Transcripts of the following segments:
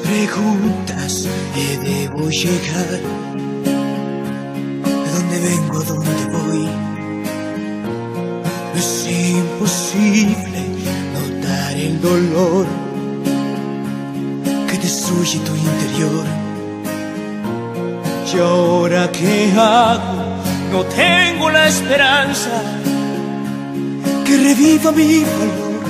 preguntas que debo llegar. ¿De dónde vengo? ¿A dónde voy? No es imposible notar el dolor que destruye tu interior. ¿Y ahora qué hago? No tengo la esperanza que reviva mi valor.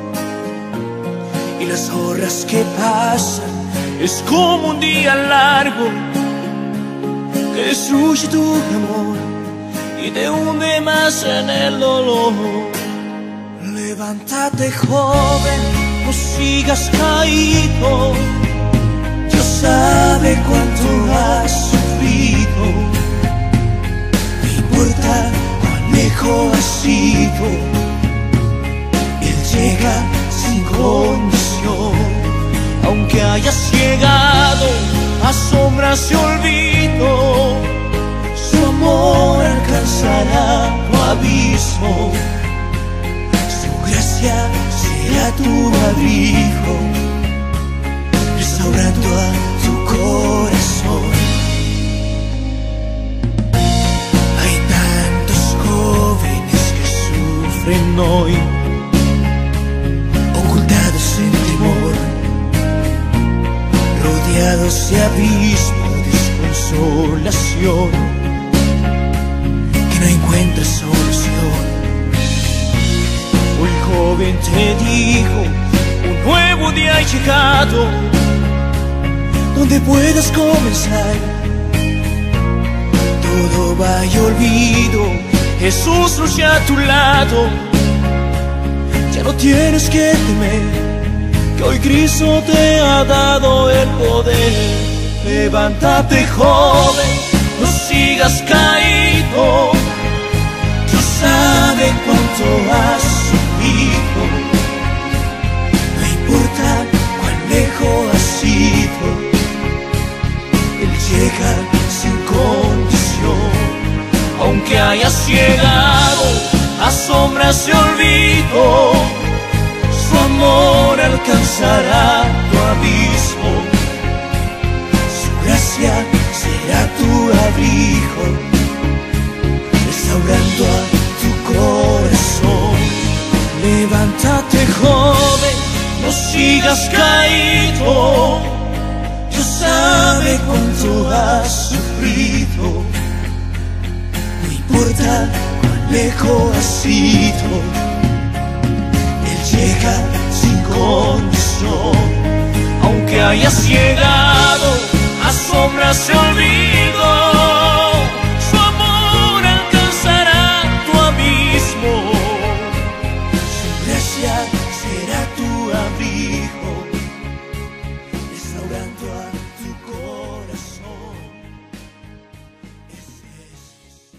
Y las horas que pasan es como un día largo que destruye tu amor y te hunde más en el dolor. Levántate, joven, no sigas caído. Dios sabe cuánto has sufrido. No importa cuán lejos has ido, Él llega sin condición. Aunque hayas llegado a sombras de olvido, su amor alcanzará tu abismo. Su gracia será tu abrigo, restaurando a tu corazón. Hay tantos jóvenes que sufren hoy, ocultados en temor, rodeados de abismo, desconsolación, que no encuentra solución. Hoy, joven, te digo, un nuevo día ha llegado, donde puedas comenzar. Todo va y olvido, Jesús lucha a tu lado. Ya no tienes que temer, que hoy Cristo te ha dado el poder. Levántate, joven, no sigas caído. Dios sabe cuánto has sufrido. No importa cuán lejos has ido, Él llega sin condición. Aunque hayas llegado a sombras de olvido, su amor alcanzará tu abismo. Su gracia será tu abrigo, restaurando a tu corazón. Levántate, joven, no sigas caído. Dios sabe cuánto has sufrido. No importa cuán lejos has ido, llega sin condición. Aunque hayas llegado a sombras de olvido, su amor alcanzará tu abismo. Su gracia será tu abrigo, restaurando a tu corazón. Ese es Jesús.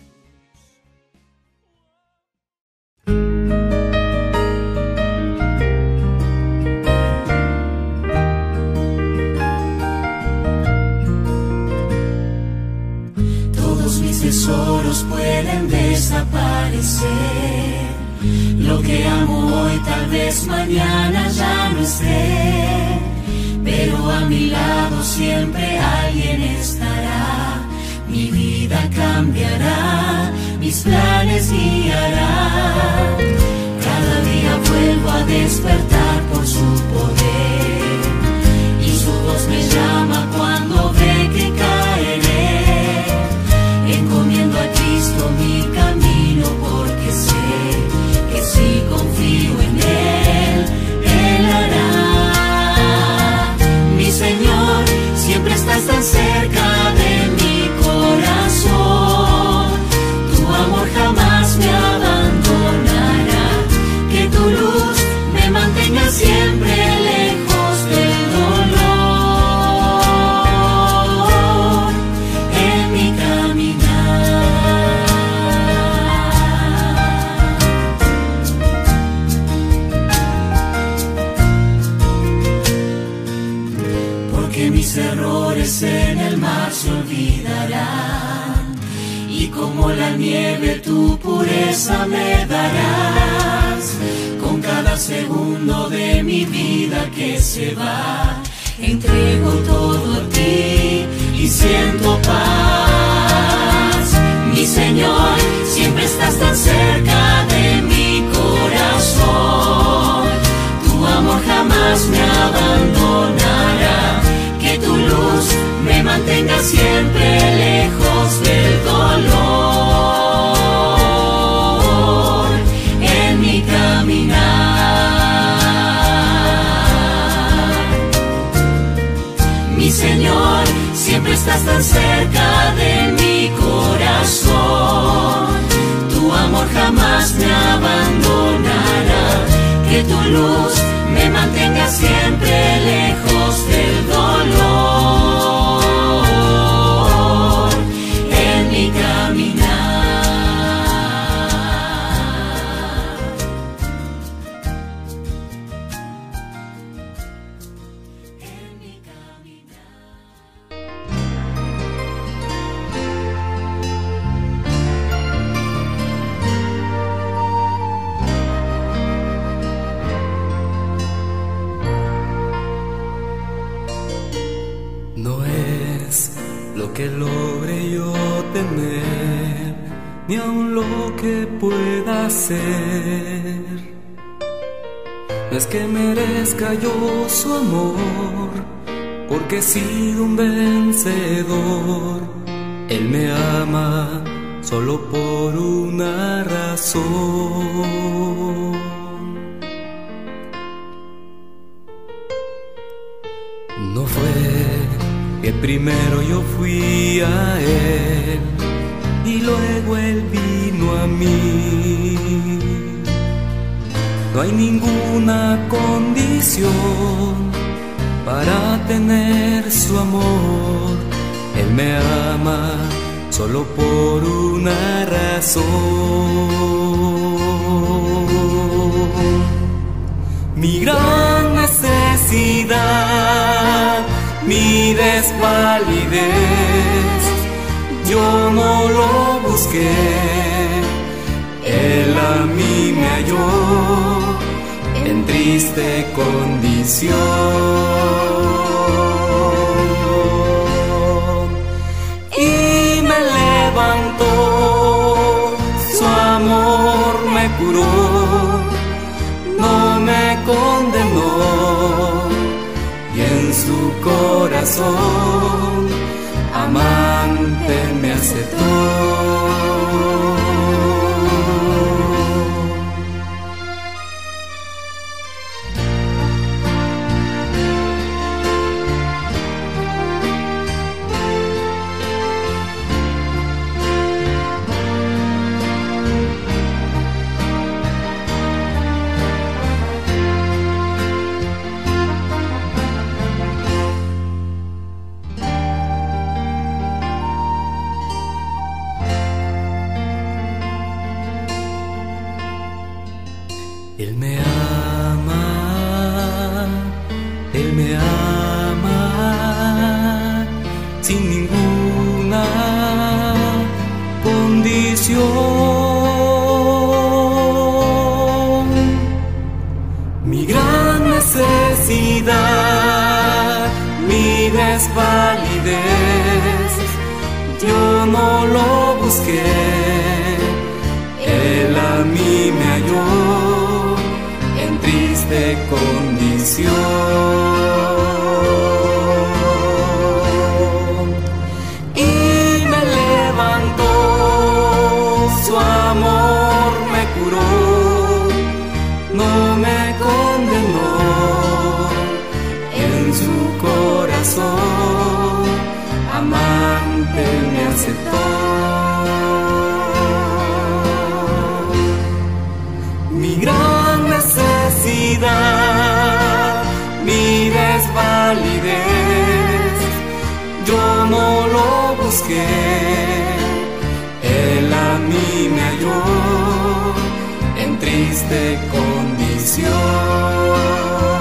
Tesoros pueden desaparecer. Lo que amo hoy tal vez mañana ya no esté, pero a mi lado siempre alguien estará. Mi vida cambiará, mis planes guiará. Cada día vuelvo a despertar por su poder, y su voz me llama cuando ve que caeré. Encomiendo a Cristo mi camino, porque sé que si confío en Él, Él hará. Mi Señor, siempre estás tan cerca de mi corazón. Tu amor jamás me abandonará. Que tu luz me mantenga siempre lejos del dolor en mi caminar. Porque mis errores en el mar se olvidarán, y como la nieve tu pureza me darás. Con cada segundo de mi vida que se va, entrego todo a ti y siento paz. Mi Señor, siempre estás tan cerca de mi corazón. Tu amor jamás me abandonará. Que tu luz me mantenga siempre lejos del dolor en mi caminar. Mi Señor, siempre estás tan cerca de mi corazón. Tu amor jamás me abandonará. Que tu luz me mantenga siempre lejos del dolor en mi caminar. En mi caminar. No es lo que logre yo tener, ni aun lo que pueda hacer. No es que merezca yo su amor, porque he sido un vencedor. Él me ama solo por una razón. No fue que primero yo fui a Él y luego Él vino a mí. No hay ninguna condición para tener su amor. Él me ama solo por una razón. Mi gran necesidad, mi desvalidez, yo no lo busqué, Él a mí me halló en triste condición. Y me levantó, su amor me curó, no me condenó, y en su corazón amante me aceptó. Él me ama, Él me ama, sin ninguna condición. Mi gran necesidad, mi desvalidez, yo no lo busqué, Él a mí me halló en triste condición. Y me levantó, su amor me curó, no me condenó, en su corazón amante me aceptó. Mi gran necesidad, mi desvalidez, yo no lo busqué, Él a mí me halló en triste condición.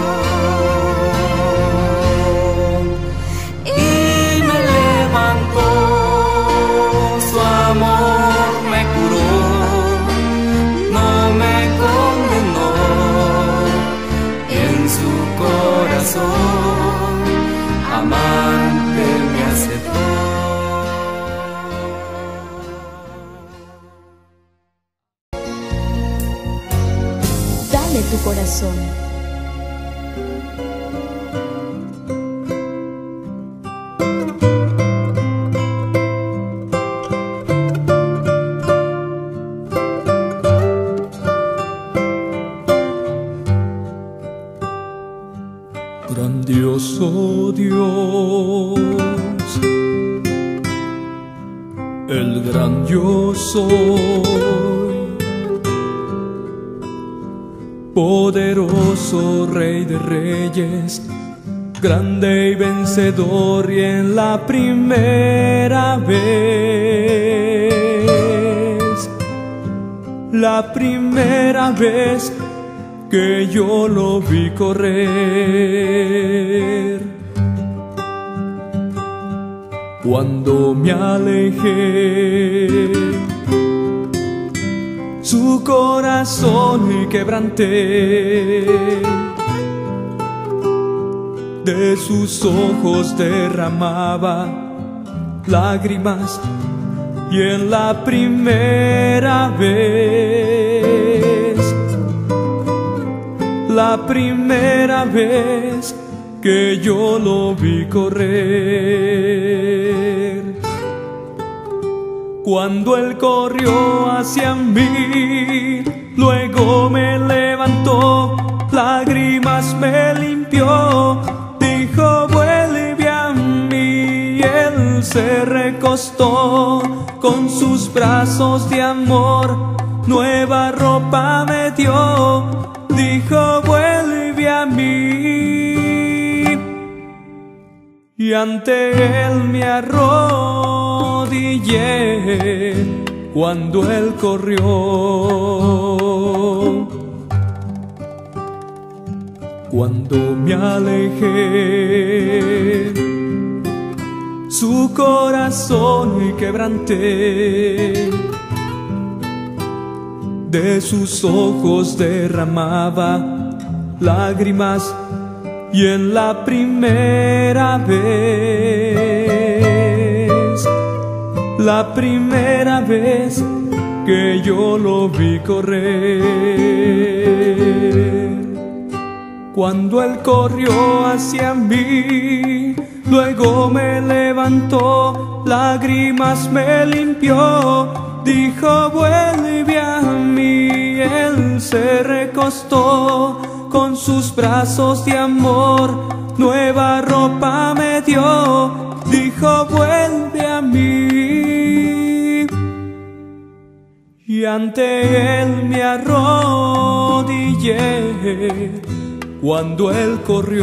Y me levantó, su amor me curó, no me condenó, en su corazón tu corazón. Grandioso Dios, el gran yo soy, poderoso Rey de Reyes, grande y vencedor, y en la primera vez que yo lo vi correr, cuando me alejé, su corazón quebranté, de sus ojos derramaba lágrimas, y en la primera vez que yo lo vi correr, cuando él corrió hacia mí, luego me levantó, lágrimas me limpió, dijo vuelve a mí, y él se recostó, con sus brazos de amor nueva ropa me dio, dijo vuelve a mí, y ante él me arrodillé, cuando él corrió, cuando me alejé, su corazón quebranté, de sus ojos derramaba lágrimas, y en la primera vez que yo lo vi correr, cuando él corrió hacia mí, luego me levantó, lágrimas me limpió, dijo vuelve a mí, él se recostó, con sus brazos de amor nueva ropa me dio, dijo vuelve a mí, y ante él me arrodillé, cuando él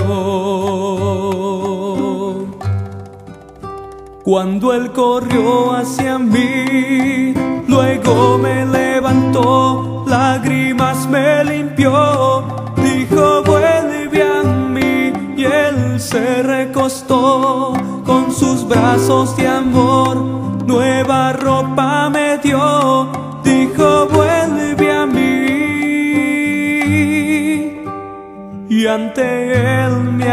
corrió, cuando él corrió hacia mí, luego me levantó, lágrimas me limpió, dijo vuelve a mí, y él se recostó, con sus brazos de amor nueva ropa me dio, dijo vuelve a mí, y ante él me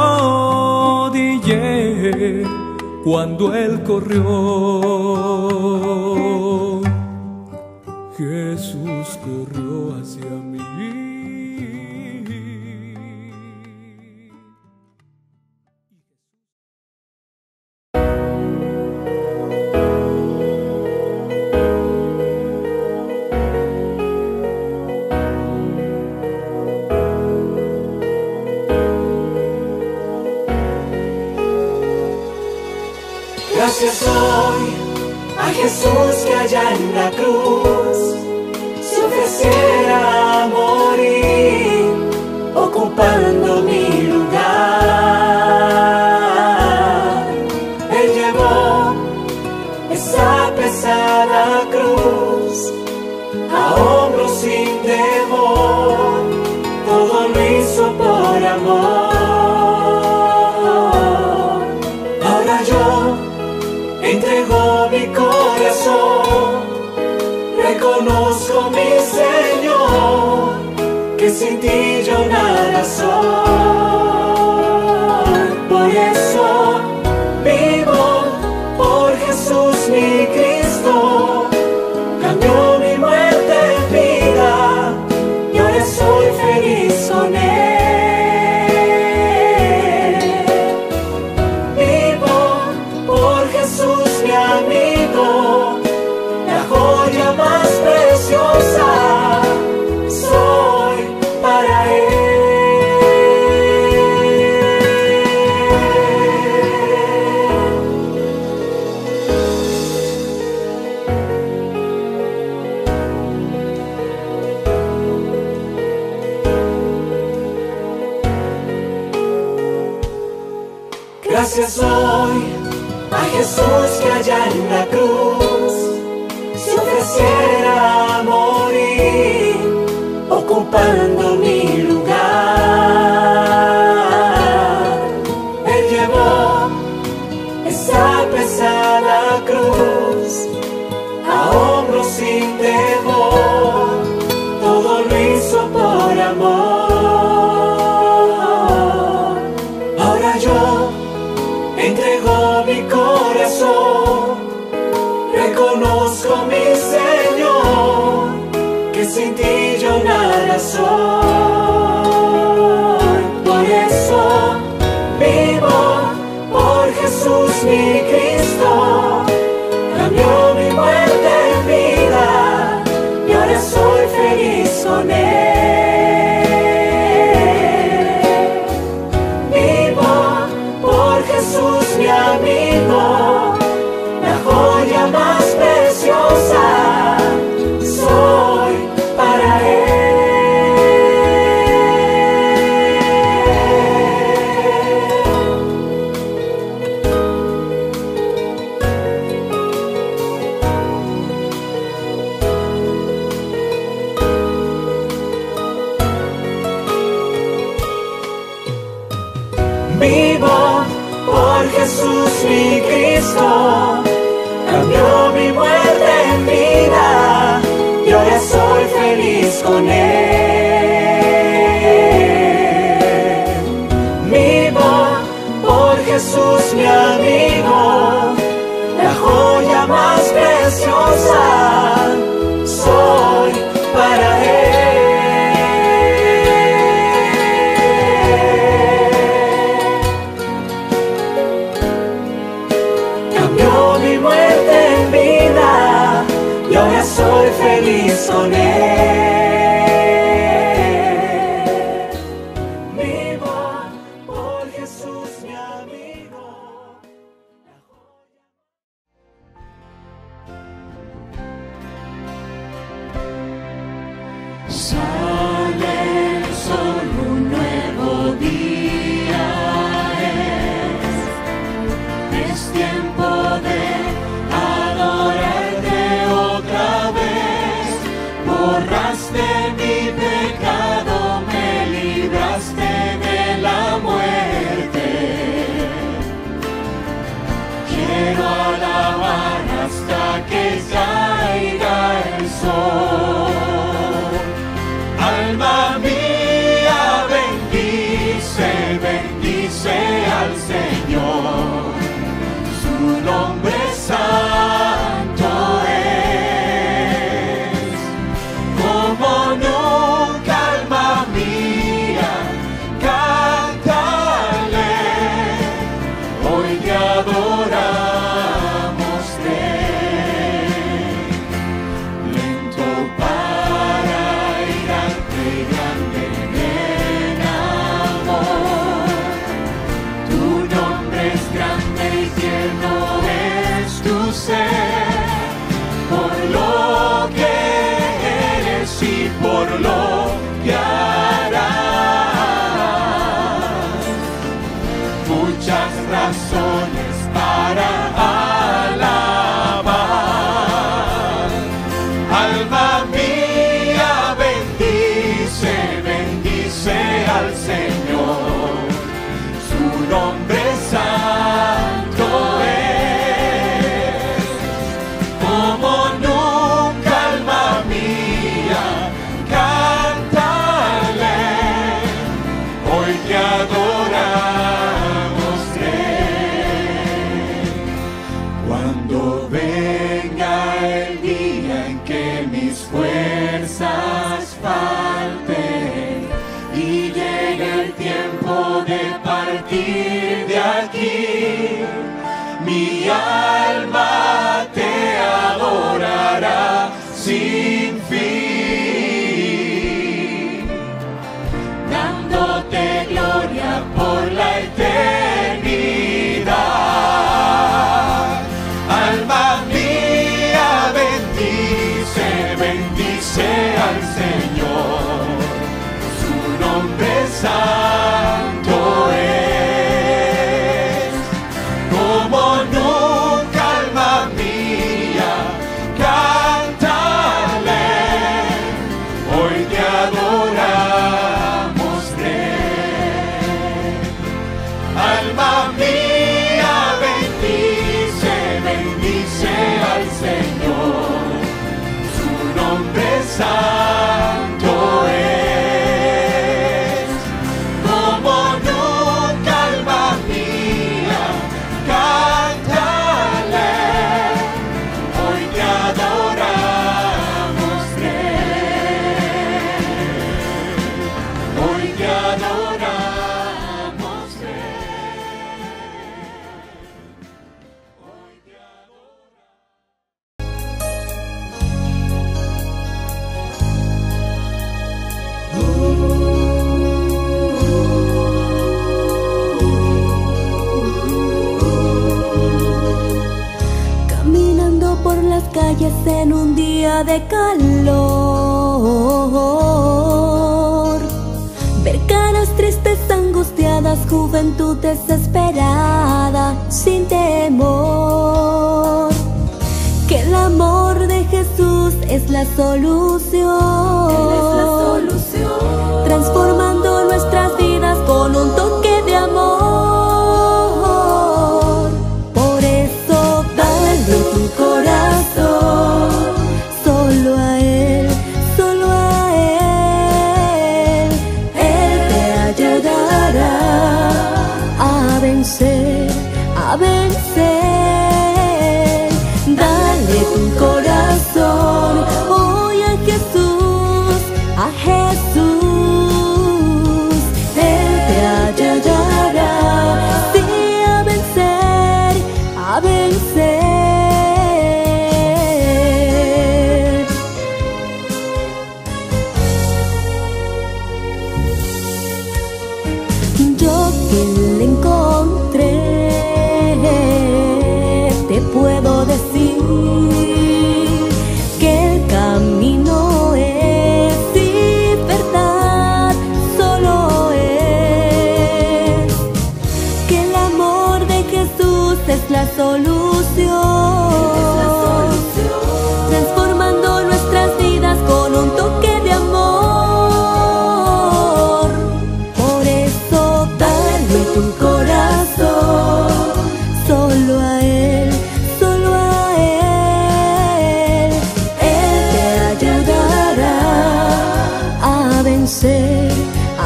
arrodillé, cuando él corrió, Jesús corrió hacia mí. Gracias hoy a Jesús que allá en la cruz se ofreciera a morir, ocupando mi lugar. Él llevó esa pesada cruz a hombros sin temor, todo lo hizo por amor. Entrego mi corazón, reconozco mi Señor, que sin ti yo nada soy. Por eso vivo, por Jesús mi Cristo, cambió mi muerte en vida, y ahora soy feliz. Gracias doy a Jesús que allá en la cruz se ofreciera a morir, ocupando mi lugar. Él llevó esa pesada cruz a hombros sin temor, todo lo hizo por amor. Ahora yo entrego mi corazón, reconozco mi Señor, que sin ti yo nada soy. Por eso vivo por Jesús mi Cristo, cambió mi muerte en vida y ahora soy feliz con Él. Vivo por Jesús mi amigo, la joya más preciosa soy para Él. Vivo por Jesús mi Cristo, cambió mi muerte en vida y ahora soy feliz con Él. Vivo por Jesús mi amigo, la joya más preciosa soy para Él. Cambió mi muerte en vida y ahora soy feliz con Él. Vivo por Jesús mi amigo. Sale el sol, un nuevo día es tiempo de adorarte otra vez. Borraste mi pecado, me libraste de la muerte. Quiero alabar hasta que caiga el sol. Alma mía, bendice, bendice al Señor. Su nombre santo es. Como nunca, alma mía, cántale. Hoy te adoramos, Rey. Lento para irarte, grande en amor. Tu nombre es grande y tierno es tu ser. Por lo que eres y por lo que harás, muchas razones para alabar. Alma mía, bendice, bendice al Señor. Su nombre santo es. Como nunca, alma mía, cántale. Hoy te adoramos, Rey. Cuando venga el día en que mis fuerzas falten y llegue el tiempo de partir de aquí, mi alma te adorará sin fin, dándote gloria por la eternidad. Alma mía, bendice, bendice al Señor. Su nombre santo es. santo es, como nunca, alma mía, cántale, hoy te adoramos, hoy te adoramos, hoy te Caminando por las calles en un día de calor, ver caras tristes, angustiadas, juventud desesperada, sin temor. Que el amor de Jesús es la solución, transformando nuestras vidas con un toque de amor. Por eso dale tu corazón, solo a Él, solo a Él. Él te ayudará a vencer, a vencer. Dale tu corazón hoy a Jesús, a Jesús. Él te ayudará, sí, a vencer, a vencer. Yo que le encontré, te puedo decir que el camino es y verdad, solo es. Que el amor de Jesús es la solución, transformando nuestras vidas con un toque de amor. Por eso dale tu corazón, solo a Él, solo a Él. Él te ayudará a vencer, a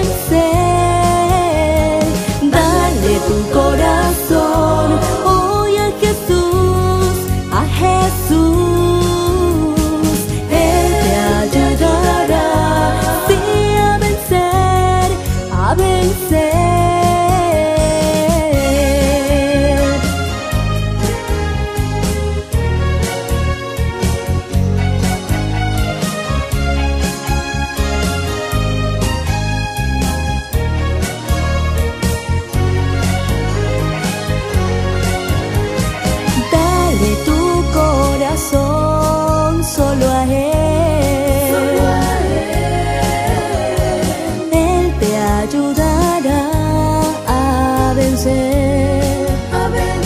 vencer. Dale tu corazón hoy a Jesús, a Jesús. Él te ayudará, sí, a vencer, a vencer. Dale tu corazón solo a Él, Él te ayudará a vencer, a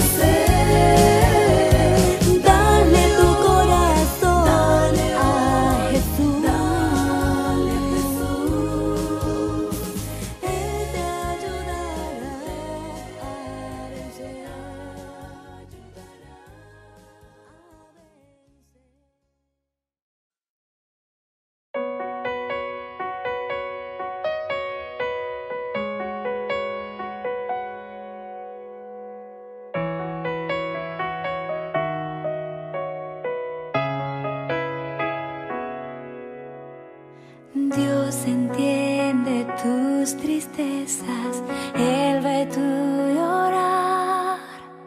vencer. Dale tu corazón a Jesús, Él te ayudará a vencer. Dios entiende tus tristezas, Él ve tu llorar.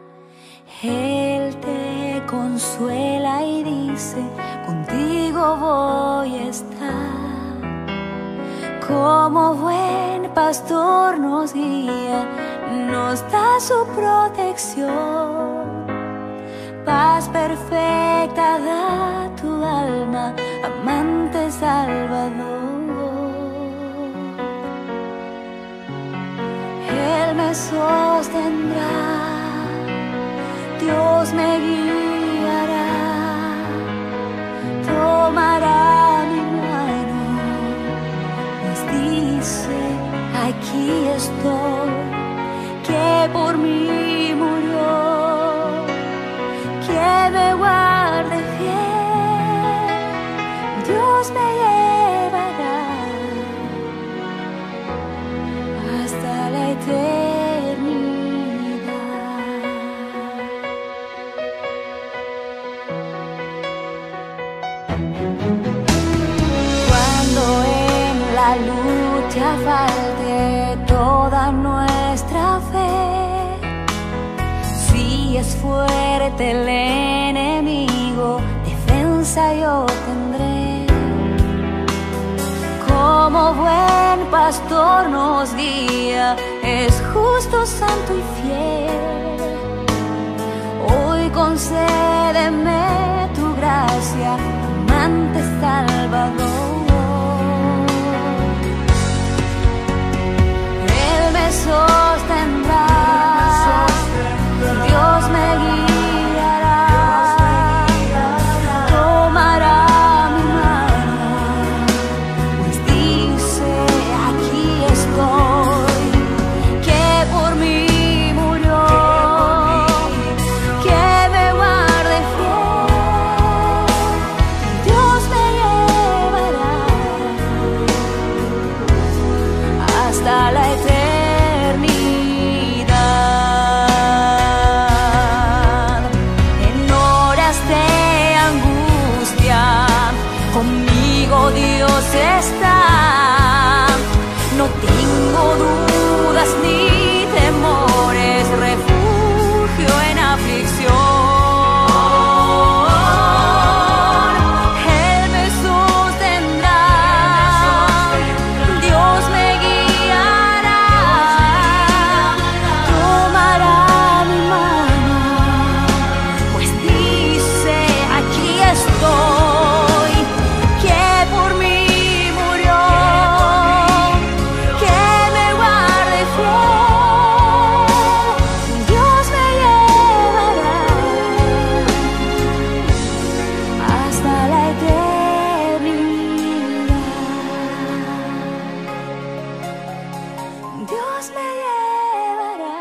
Él te consuela y dice, contigo voy a estar. Como buen pastor nos guía, nos da su protección. Paz perfecta da tu alma, amante Salvador. Él me sostendrá, Dios me guiará, tomará mi mano, nos dice, aquí estoy, que por mí murió, que me guarde fiel. Dios Dios me llevará hasta la eternidad. Cuando en la lucha falte toda nuestra fe, si es fuerte el enemigo, defensa yo tendré. Como buen pastor nos guía, es justo, santo y fiel. Hoy concédeme tu gracia, amante Salvador. Él me sostendrá, Dios me guiará, tomará mi mano, pues dice aquí estoy, que por mí murió, que me guarde fiel. Dios me llevará hasta la eternidad. En horas de angustia, conmigo Dios está. No tengo dudas ni temores, refugio en aflicción. Él me sostendrá, Dios me guiará, tomará mi mano, pues dice aquí estoy, que por mí murió, que me guarde fiel. Dios me llevará hasta la eternidad. Dios me llevará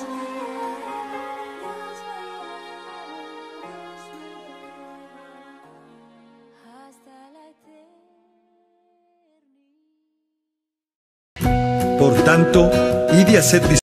hasta la eternidad. Por tanto, id y haced discípulos.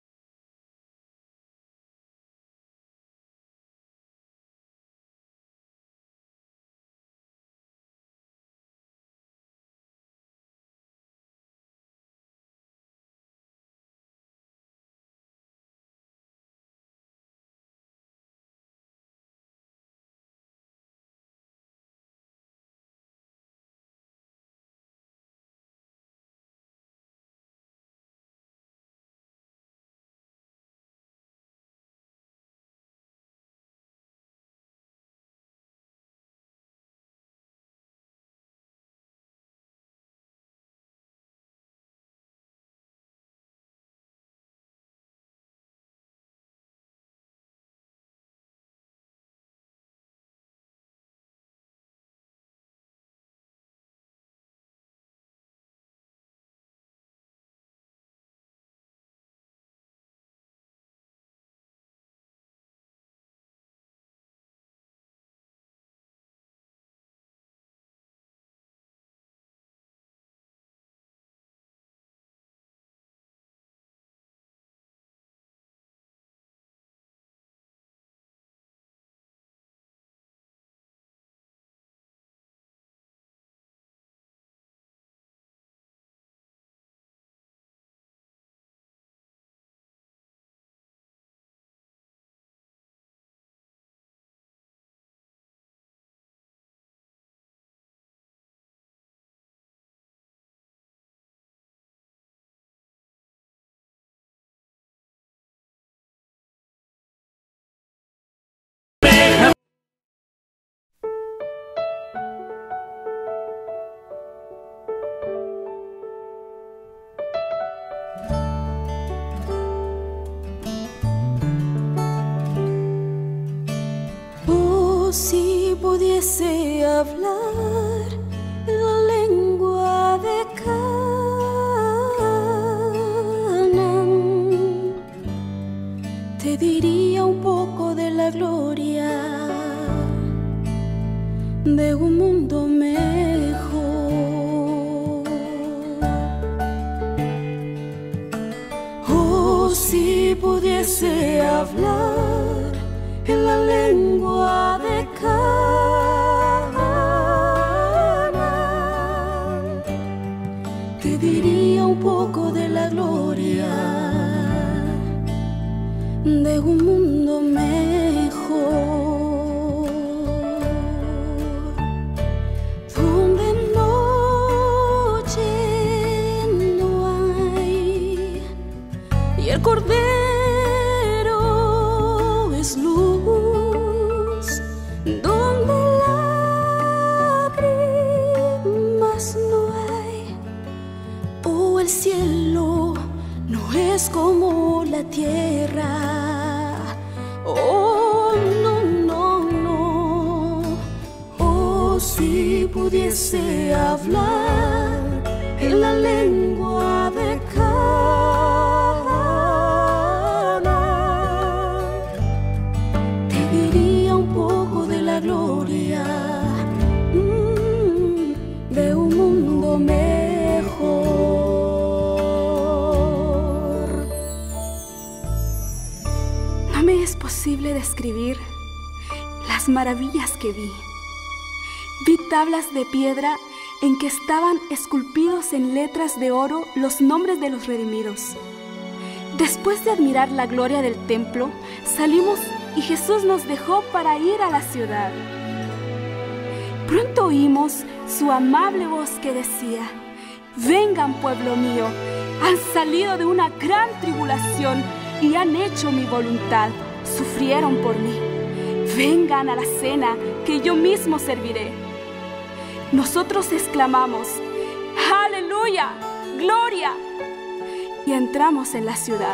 Si pudiese hablar la lengua de Canaán, te diría un poco de la gloria de un mundo mejor. hablar en la lengua de Canaán, te diría un poco de la gloria de un mundo mejor, donde noche no hay y el Cordero es luz, donde lágrimas no hay. Oh, el cielo no es como la tierra. Oh, no, no, no. Oh, si pudiese hablar en la lengua de Canaán, te diría un poco de la gloria de un mundo mejor. No me es posible describir las maravillas que vi. Vi tablas de piedra en que estaban esculpidos en letras de oro los nombres de los redimidos. Después de admirar la gloria del templo, salimos y Jesús nos dejó para ir a la ciudad. Pronto oímos su amable voz que decía: vengan, pueblo mío, han salido de una gran tribulación y han hecho mi voluntad, sufrieron por mí. Vengan a la cena que yo mismo serviré. Nosotros exclamamos: ¡Aleluya! ¡Gloria! Y entramos en la ciudad.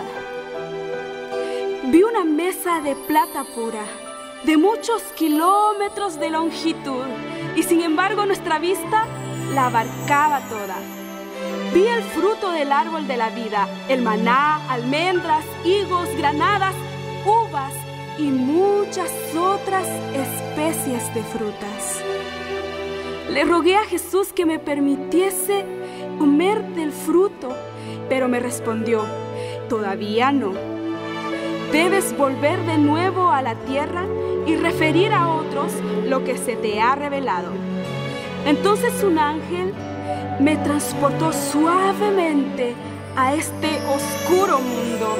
Vi una mesa de plata pura, de muchos kilómetros de longitud, y sin embargo nuestra vista la abarcaba toda. Vi el fruto del árbol de la vida, el maná, almendras, higos, granadas, uvas y muchas otras especies de frutas. Le rogué a Jesús que me permitiese comer del fruto, pero me respondió: todavía no. Debes volver de nuevo a la tierra y referir a otros lo que se te ha revelado. Entonces un ángel me transportó suavemente a este oscuro mundo.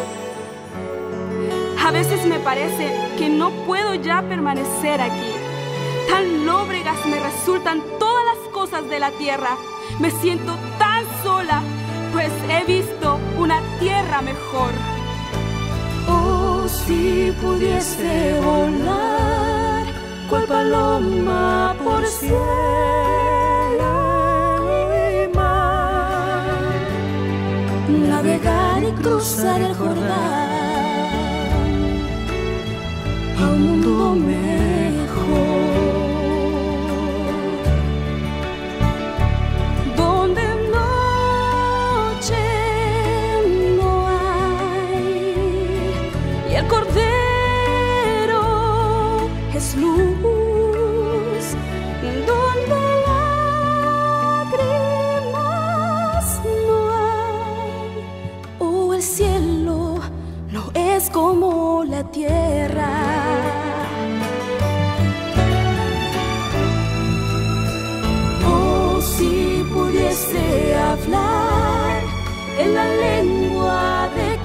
A veces me parece que no puedo ya permanecer aquí. Tan lóbregas me resultan todas las cosas de la tierra. Me siento tan sola, pues he visto una tierra mejor. Oh, si pudiese volar cual paloma por cielo y mar, navegar y cruzar el Jordán a un mundo mejor, donde noche no hay y el Cordero es luz, donde lágrimas no hay. Oh, el cielo no es como la tierra. oh, si pudiese hablar en la lengua de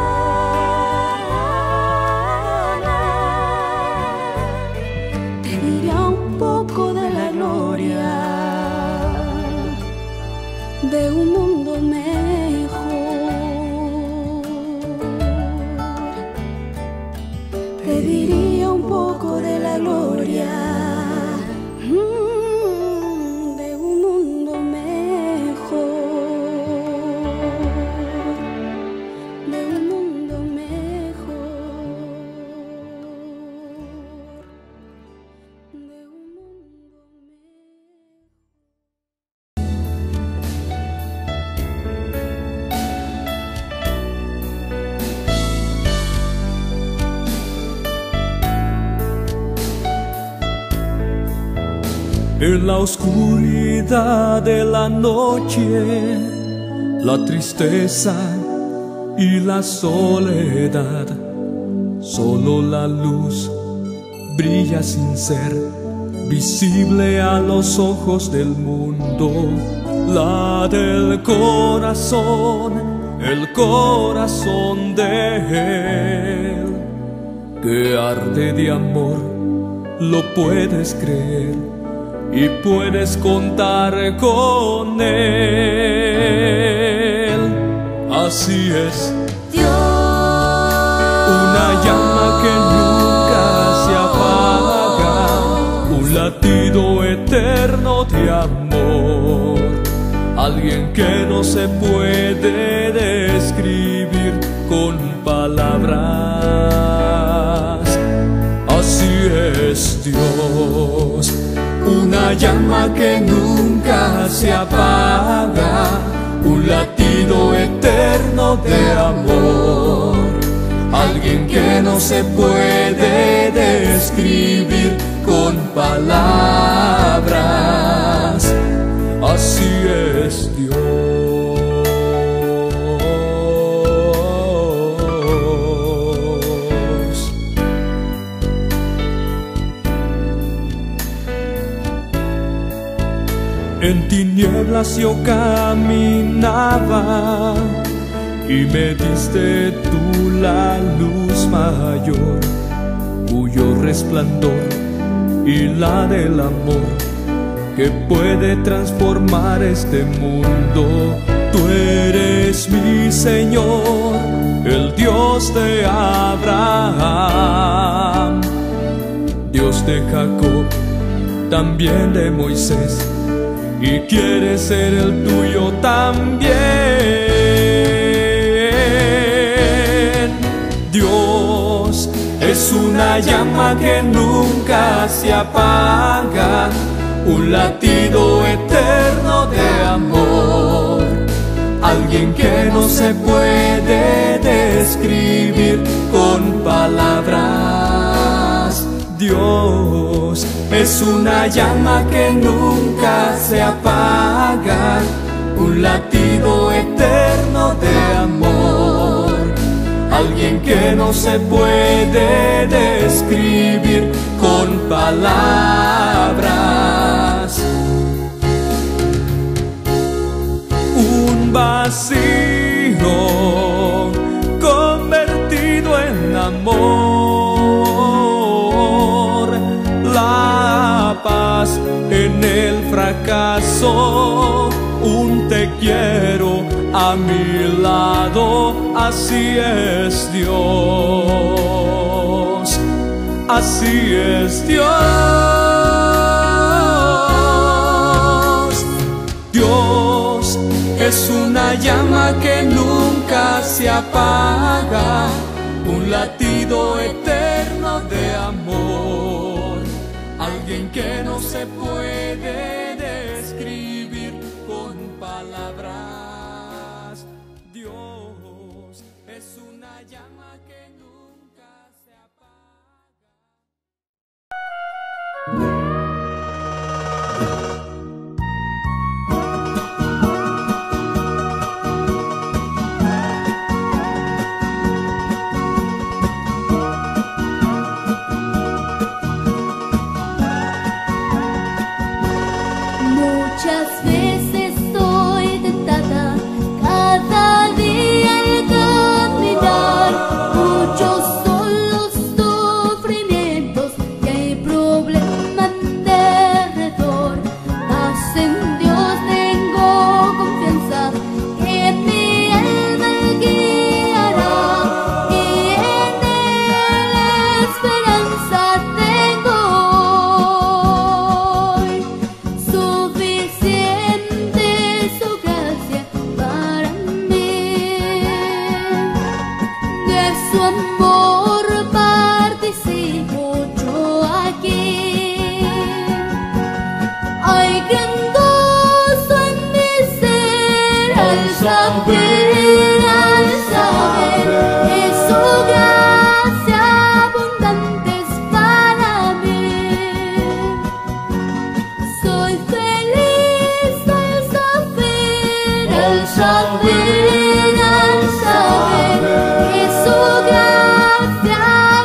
Canaán, Te diría un poco de la gloria de un mundo mejor. Te diría un poco de la gloria de un mundo mejor, de un mundo mejor, de un mundo En la oscuridad de la noche, la tristeza y la soledad Solo la luz brilla sin ser visible a los ojos del mundo. La del corazón, el corazón de Él, que arde de amor, lo puedes creer y puedes contar con Él. Así es Dios, una llama que nunca se apaga, un latido eterno de amor, alguien que no se puede describir con palabras. Así es Dios, una llama que nunca se apaga, un latido eterno de amor, alguien que no se puede describir con palabras. Así es Dios. En tinieblas yo caminaba y me diste tú la luz mayor, cuyo resplandor y la del amor que puede transformar este mundo. Tú eres mi Señor, el Dios de Abraham, Dios de Jacob, también de Moisés, y quieres ser el tuyo también. Dios es una llama que nunca se apaga, un latido eterno de amor, alguien que no se puede describir con palabras. Dios es una llama que nunca se apaga, un latido eterno de amor, alguien que no se puede describir con palabras. Un vacío convertido en amor, la paz en el fracaso, un te quiero a mi lado. Así es Dios, así es Dios. Dios es una llama que nunca se apaga, un latido eterno de amor, alguien que no se puede describir con palabras. Dios es una llama que nunca se apaga. muchas veces estoy tentada, cada día al caminar, muchos son los sufrimientos y hay problemas alrededor, mas en Dios tengo confianza que mi alma guiará y en Él esperanza tengo hoy. Suficiente su gracia para mí, de su amor participo yo aquí. Hay gran gozo en mi ser al saber que su gracia abundante es para mí. Soy feliz al saber que su gracia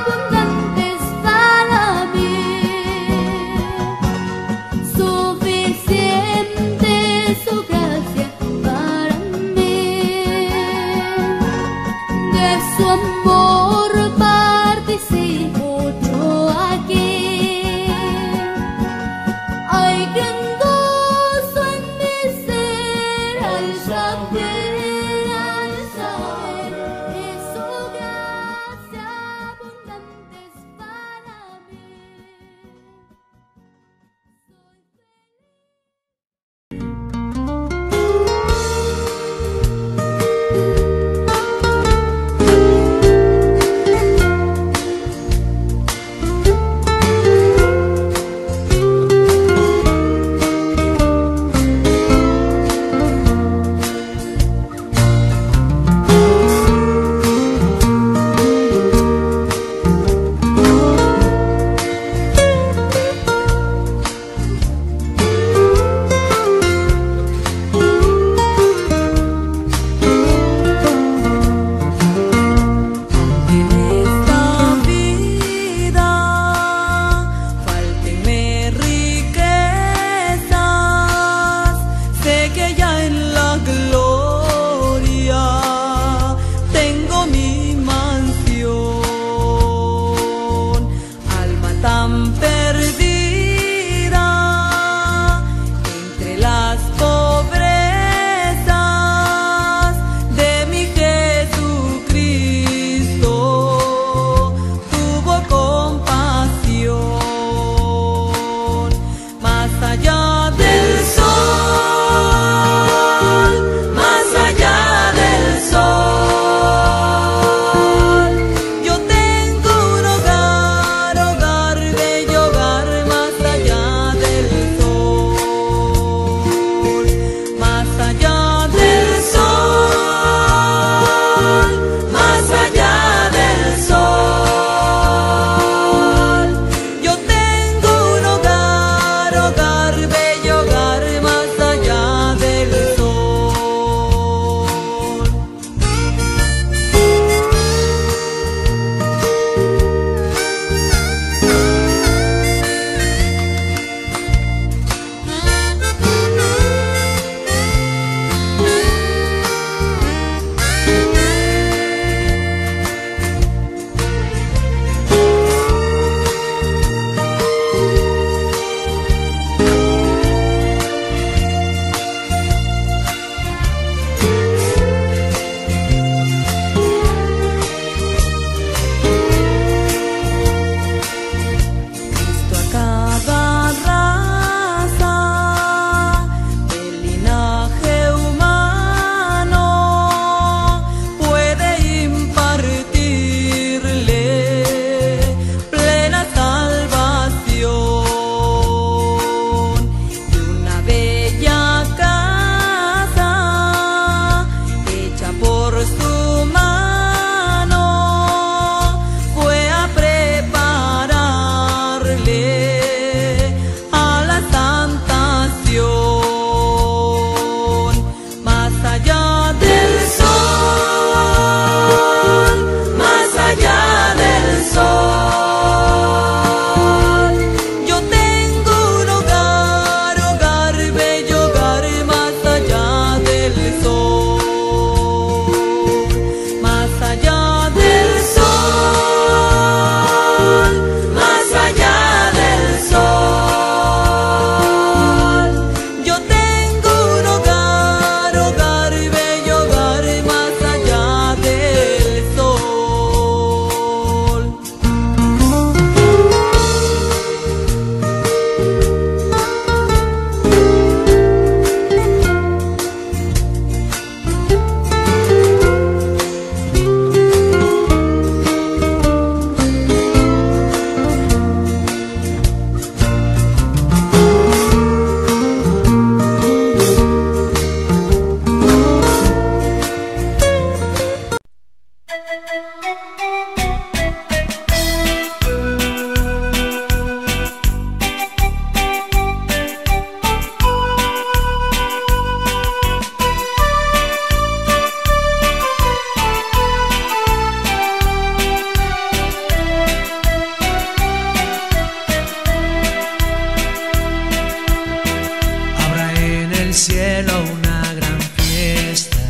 cielo una gran fiesta,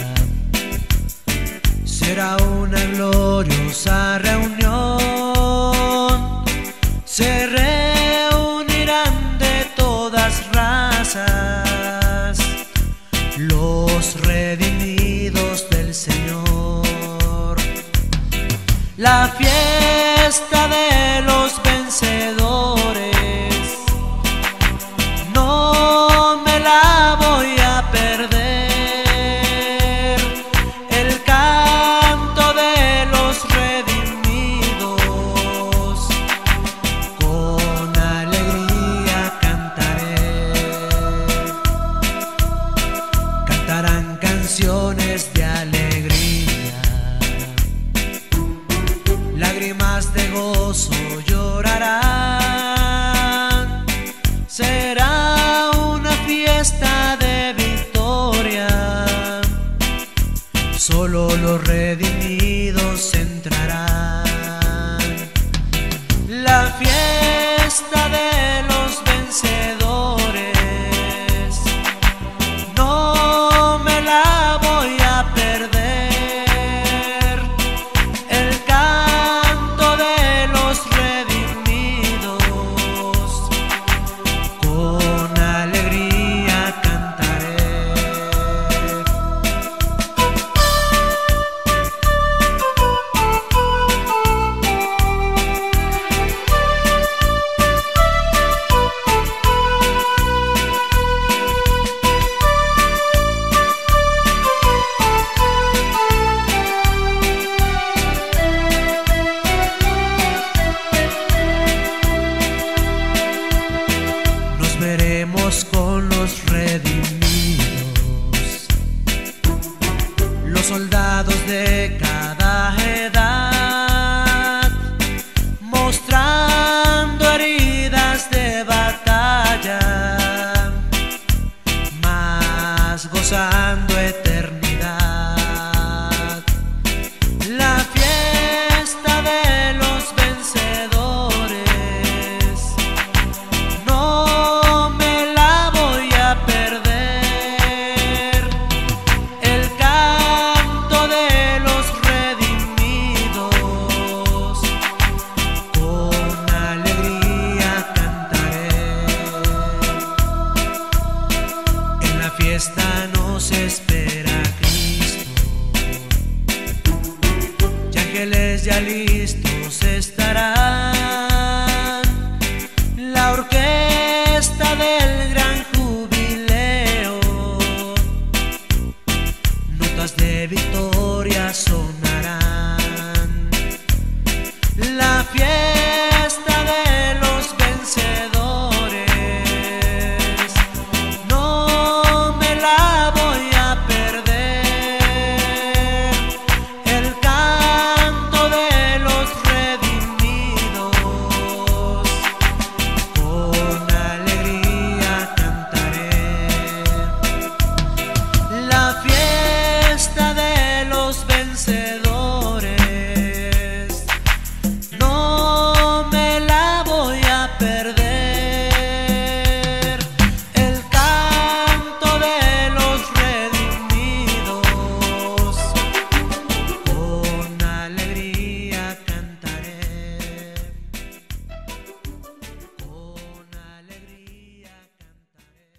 será una gloriosa reunión, se reunirán de todas razas los redimidos del Señor. La fiesta de los vencedores no me la voy a perder. El canto de los redimidos con alegría cantaré. Cantarán canciones de alegría, lágrimas de gozo llorarán. Será una fiesta de victoria, solo los redimidos entrarán. La fiesta de los vencedores no me la voy a perder. El canto de los redimidos con alegría cantaré. Nos veremos con los redimidos, los soldados de cada edad, mostrando heridas de batalla, mas gozando eternidad. La fiesta de los vencedores no me la voy a perder. El canto de los redimidos con alegría cantaré. En la fiesta nos espera Cristo, y ángeles ya listos estarán. La orquesta del gran jubileo, notas de victoria sonarán. La fiesta de los vencedores no me la voy a perder. El canto de los redimidos con alegría cantaré. La fiesta de los vencedores no me la voy a perder. El canto de los redimidos con alegría cantaré. Con alegría cantaré.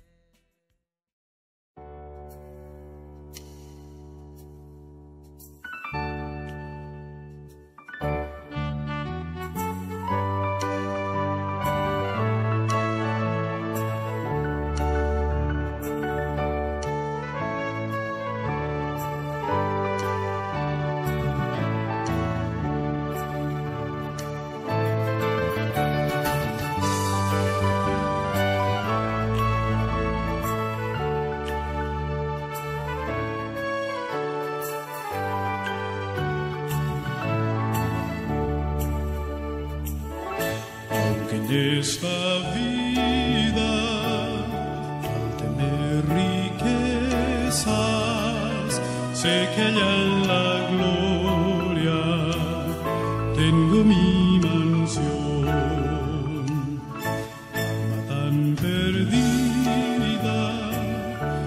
Aunque en esta vida, al tener riquezas, sé que allá en la gloria tengo mi mansión. Alma tan perdida,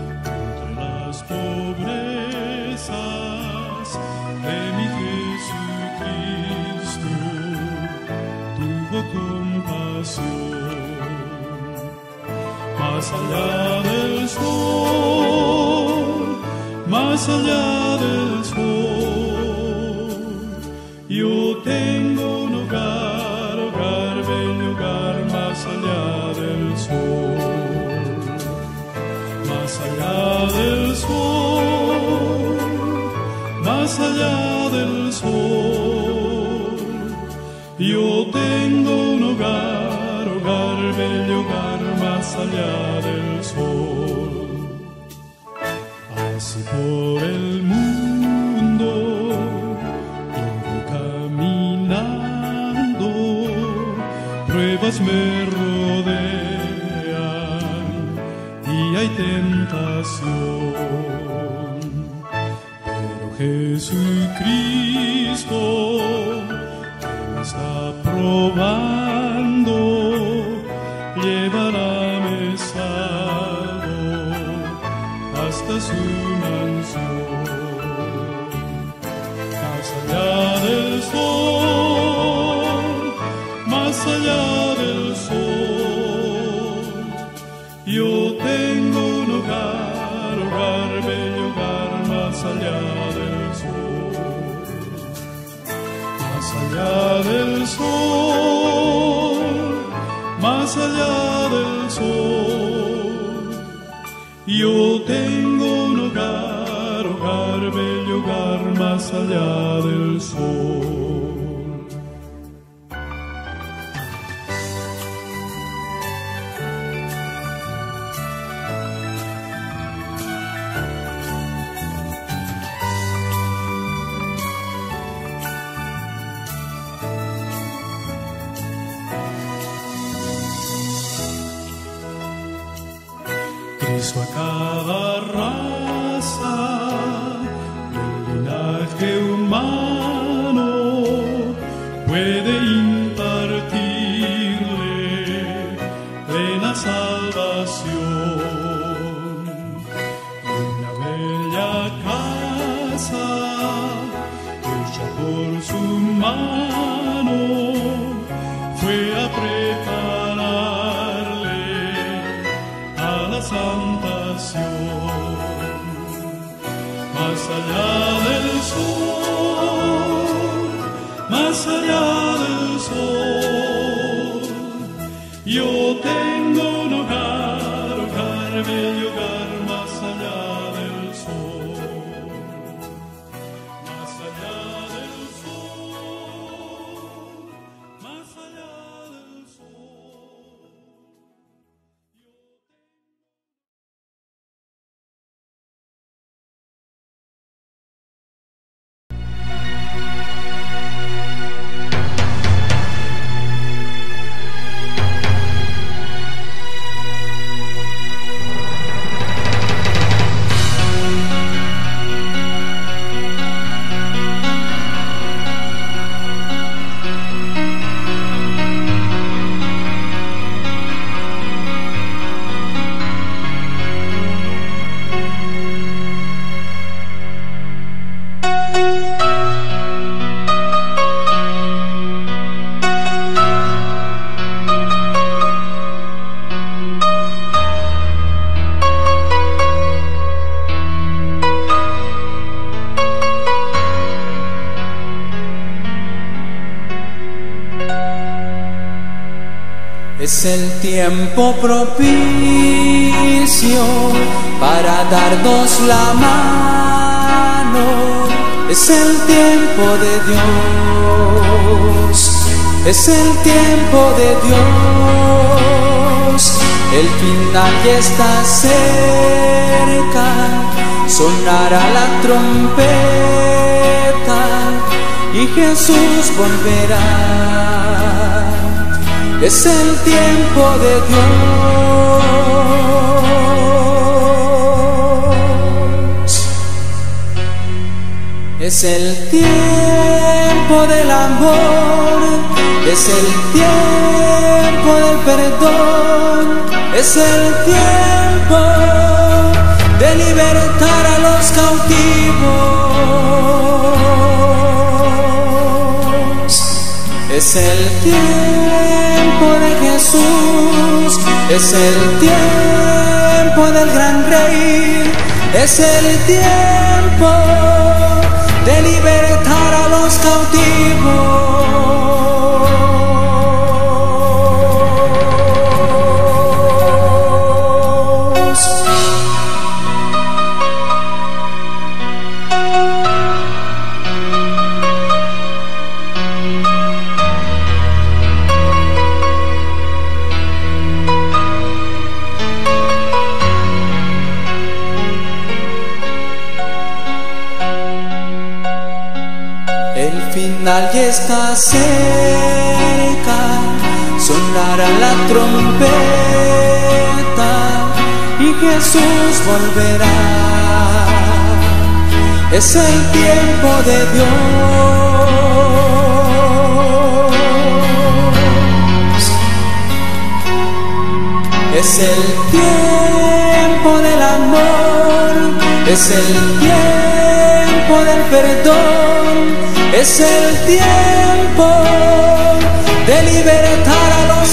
más allá del sol, más allá del sol. Yo tengo un hogar, hogar, bello hogar, más allá del sol, más allá del sol, más allá del sol. Yo tengo un hogar, hogar, bello hogar, más allá del sol. Así por el mundo yo voy caminando, pruebas me rodean y hay tentación. Pero Jesucristo me está probando, llevarme salvo hasta su mansión. Más allá del sol, más allá del sol, yo tengo un hogar, hogar, bello hogar, más allá del sol, más allá del sol, más allá del sol. Yo tengo un hogar, hogar, bello hogar, más allá del sol. Cristo a cada raza del linaje humano puede impartirle plena salvación. Una bella casa hecha por su mano fue a prepararle a la salvación. Más allá del sol, más allá del sol, yo tengo un hogar, hogar, bello hogar, más allá del sol, más allá del sol, más allá del sol. Es el tiempo propicio para darnos la mano. Es el tiempo de Dios. Es el tiempo de Dios. El final ya está cerca. Sonará la trompeta y Jesús volverá. Es el tiempo de Dios. Es el tiempo del amor. Es el tiempo del perdón. Es el tiempo de libertar a los cautivos. Es el tiempo de Jesús, es el tiempo del gran Rey, es el tiempo de libertar a los cautivos. Final ya está cerca, sonará la trompeta y Jesús volverá. Es el tiempo de Dios, es el tiempo del amor, es el tiempo del perdón, es el tiempo de libertar a los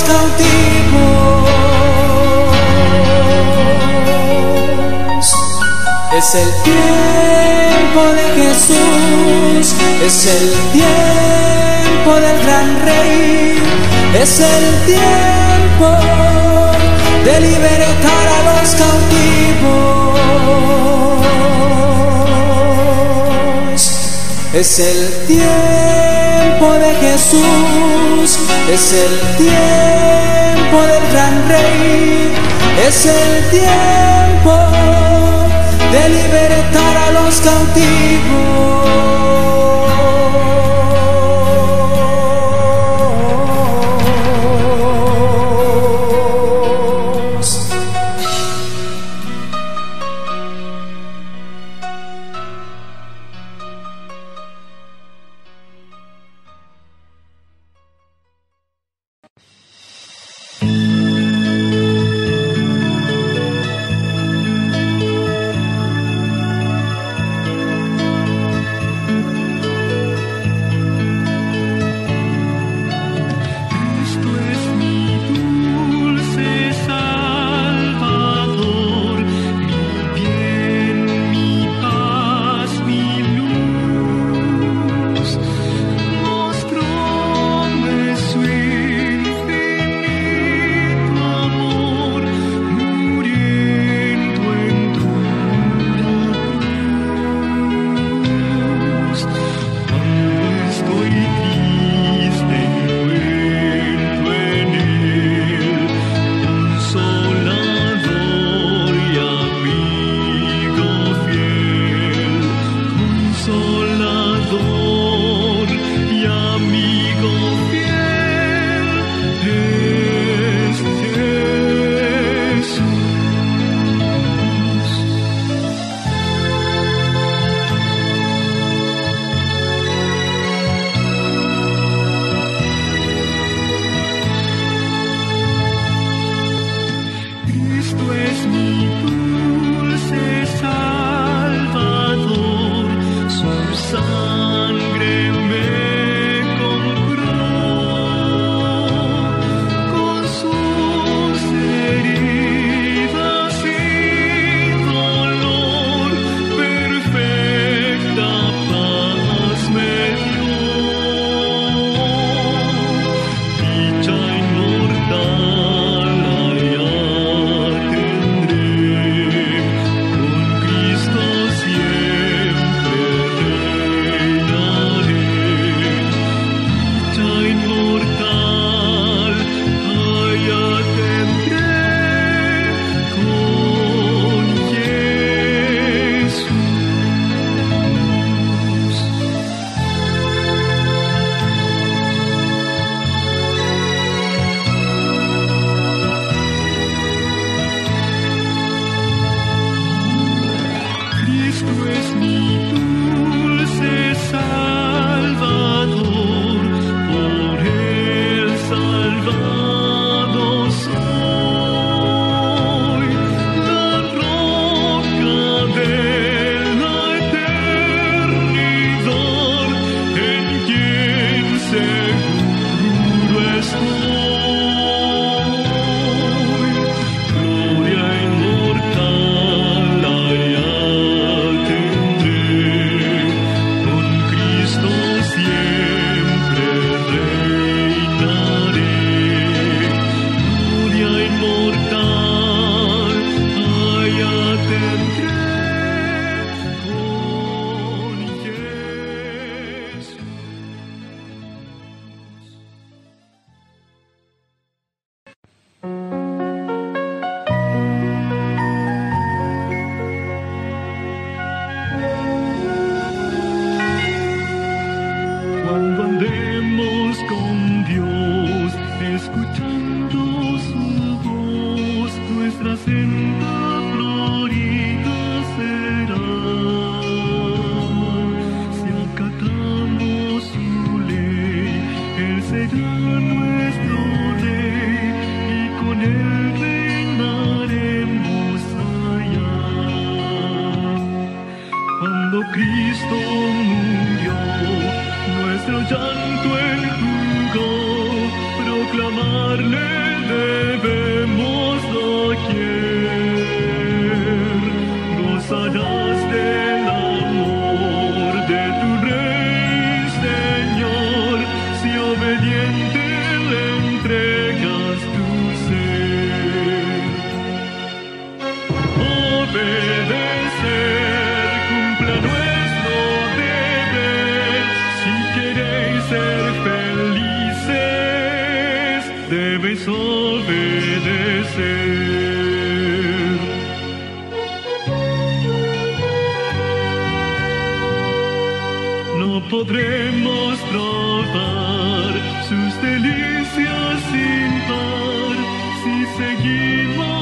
cautivos. Es el tiempo de Jesús, es el tiempo del gran Rey, es el tiempo de libertar a los cautivos. Es el tiempo de Jesús, es el tiempo del gran Rey, es el tiempo de libertar a los cautivos. Cristo murió, nuestro llanto enjugó, proclamarle debemos doquier. Gozarás del amor de tu Rey, Señor, si obediente le entregas tu ser. Obedecer, cumpla nuestro deber, si queréis ser felices, debéis obedecer. No podremos probar sus delicias sin par si seguimos